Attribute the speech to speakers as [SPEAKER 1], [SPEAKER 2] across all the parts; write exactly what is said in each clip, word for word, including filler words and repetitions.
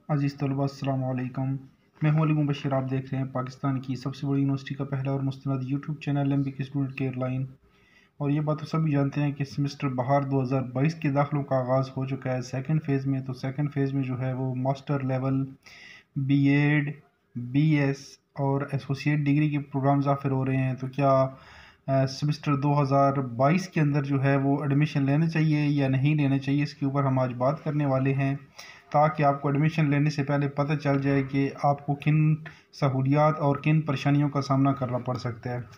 [SPEAKER 1] अज़ीज़ तलबा अस्सलाम वालेकुम। मैं हूं अली मुबशिर। आप देख रहे हैं पाकिस्तान की सबसे बड़ी यूनिवर्सिटी का पहला और मुस्तनद YouTube channel MBK student care line. और ये बात तो सभी जानते हैं कि सेमेस्टर बहार दो हज़ार बाईस के दाखिलों का आगाज़ हो चुका है सेकंड फेज़ में। तो सेकंड फेज़ में जो है वो मास्टर लेवल, बीएड, बीएस और एसोसिएट डिग्री के प्रोग्राम्स आफर हो रहे हैं। तो क्या सेमेस्टर दो हज़ार बाईस के अंदर जो है वो एडमिशन लेना चाहिए या नहीं लेना चाहिए, इसके ऊपर हम आज बात करने वाले हैं, ताकि आपको एडमिशन लेने से पहले पता चल जाए कि आपको किन सहूलियात और किन परेशानियों का सामना करना पड़ सकता है।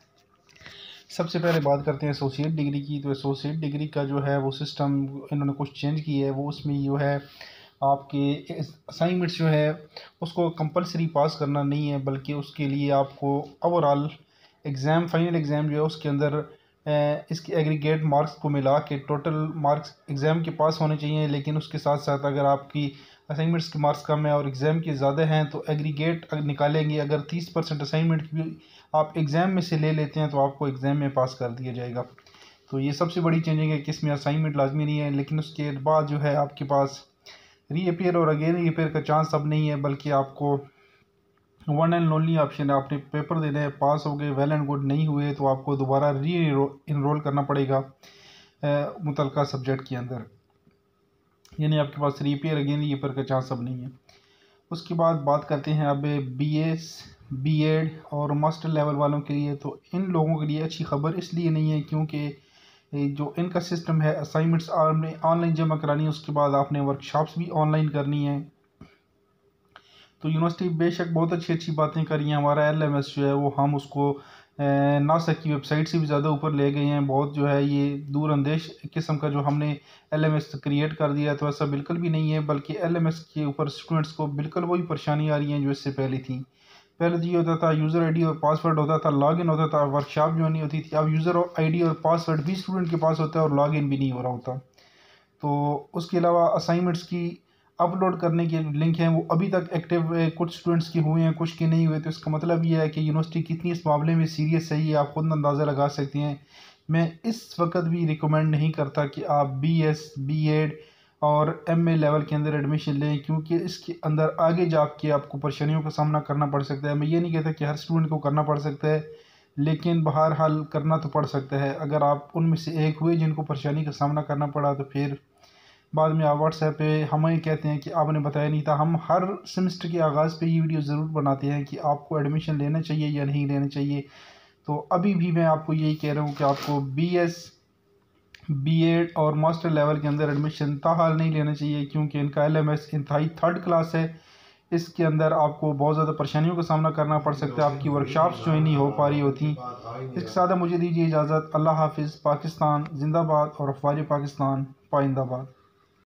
[SPEAKER 1] सबसे पहले बात करते हैं एसोसिएट डिग्री की। तो एसोसिएट डिग्री का जो है वो सिस्टम इन्होंने कुछ चेंज किया है। वो उसमें जो है आपके असाइनमेंट्स जो है उसको कंपलसरी पास करना नहीं है, बल्कि उसके लिए आपको ओवरऑल एग्ज़ाम, फाइनल एग्ज़ाम जो है उसके अंदर इसके एग्रीगेट मार्क्स को मिला के टोटल मार्क्स एग्ज़ाम के पास होने चाहिए। लेकिन उसके साथ साथ अगर आपकी असाइनमेंट्स के मार्क्स कम है और एग्ज़ाम के ज़्यादा हैं तो एग्रीगेट निकालेंगे। अगर तीस परसेंट असाइनमेंट भी आप एग्ज़ाम में से ले लेते हैं तो आपको एग्ज़ाम में पास कर दिया जाएगा। तो ये सबसे बड़ी चेंजिंग है कि इसमें असाइनमेंट लाजमी नहीं है। लेकिन उसके बाद जो है आपके पास रीअपेयर और अगेन रीअपेयर का चांस अब नहीं है, बल्कि आपको वन एंड ओनली ऑप्शन है। आपने पेपर देने हैं, पास हो गए वेल एंड गुड, नहीं हुए तो आपको दोबारा री इनरोल करना पड़ेगा मुतलका सब्जेक्ट के अंदर। यानी आपके पास रीअपेयर अगेन रीअपेयर का चांस अब नहीं है। उसके बाद बात करते हैं अब बीएस, बीएड और मास्टर लेवल वालों के लिए। तो इन लोगों के लिए अच्छी खबर इसलिए नहीं है क्योंकि जो इनका सिस्टम है असाइनमेंट्स आपने ऑनलाइन जमा करानी है, उसके बाद आपने वर्कशॉप्स भी ऑनलाइन करनी है। तो यूनिवर्सिटी बेशक बहुत अच्छी अच्छी बातें कर रही हैं। हमारा एलएमएस जो है वो हम उसको नासा की वेबसाइट से भी ज़्यादा ऊपर ले गए हैं। बहुत जो है ये दूर अंदेश किस्म का जो हमने एलएमएस क्रिएट कर दिया, तो ऐसा बिल्कुल भी नहीं है, बल्कि एलएमएस के ऊपर स्टूडेंट्स को बिल्कुल वही परेशानी आ रही हैं जो इससे पहले थी। पहले तो ये होता था यूज़र आईडी और पासवर्ड होता था, लॉगिन होता था, वर्कशॉप जो नहीं होती थी। अब यूज़र आईडी और पासवर्ड भी स्टूडेंट के पास होता है और लॉगिन भी नहीं हो रहा होता। तो उसके अलावा असाइनमेंट्स की अपलोड करने के लिंक हैं वो अभी तक एक्टिव कुछ स्टूडेंट्स के हुए हैं, कुछ के नहीं हुए। तो इसका मतलब ये है कि यूनिवर्सिटी कितनी इस मामले में सीरियस है ये आप खुद अंदाज़ा लगा सकते हैं। मैं इस वक्त भी रिकमेंड नहीं करता कि आप बीएस, बीएड और एमए लेवल के अंदर एडमिशन लें, क्योंकि इसके अंदर आगे जाके आपको परेशानियों का सामना करना पड़ सकता है। मैं ये नहीं कहता कि हर स्टूडेंट को करना पड़ सकता है, लेकिन बहरहाल करना तो पड़ सकता है। अगर आप उनमें से एक हुए जिनको परेशानी का सामना करना पड़ा तो फिर बाद में आप व्हाट्सएप पे हमें कहते हैं कि आपने बताया नहीं था। हम हर सेमेस्टर के आगाज़ पे ये वीडियो ज़रूर बनाते हैं कि आपको एडमिशन लेना चाहिए या नहीं लेना चाहिए। तो अभी भी मैं आपको यही कह रहा हूँ कि आपको बीएस, बीएड और मास्टर लेवल के अंदर एडमिशन ताहाल नहीं लेना चाहिए, क्योंकि इनका एलएमएस इंतहाई थर्ड क्लास है। इसके अंदर आपको बहुत ज़्यादा परेशानियों का सामना करना पड़ सकता है, आपकी वर्कशॉप्स जो नहीं हो पा रही होती। इसके साथ मुझे दीजिए इजाज़त। अल्लाह हाफिज़। पाकिस्तान जिंदाबाद और अखबार पाकिस्तान पाइंदाबाद।